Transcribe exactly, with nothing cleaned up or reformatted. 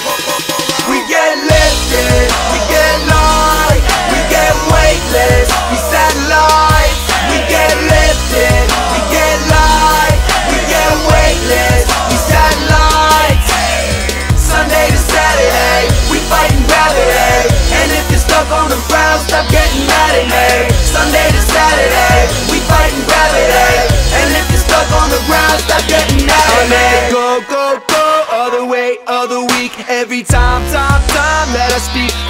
We get lifted, we get light, we get weightless, we satellites. We get lifted, we get light, we get weightless, we satellites. Sunday to Saturday, we fighting gravity. And if you're stuck on the ground, stop getting mad at me. Sunday to Saturday, we fighting gravity. And if you're stuck on the ground, stop getting mad at me. Go, go, go, all the way, all the week. Every time, time, time that I speak,